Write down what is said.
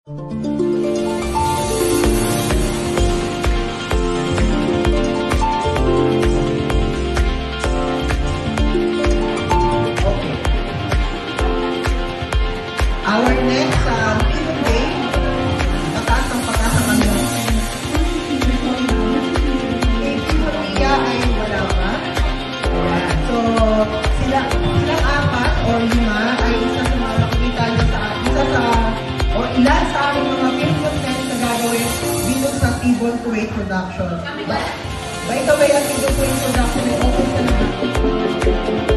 Our next student day, mataas ang pag-asa kami. Maria ay wala pa. Ayan. So, silang apat o lima ay isa sa mga nakikita nyo ilan sa aming mga film content na gagawin dito sa Tibon Kuwait Production. By the way, ang Tibon Kuwait Production ay open sa lahat.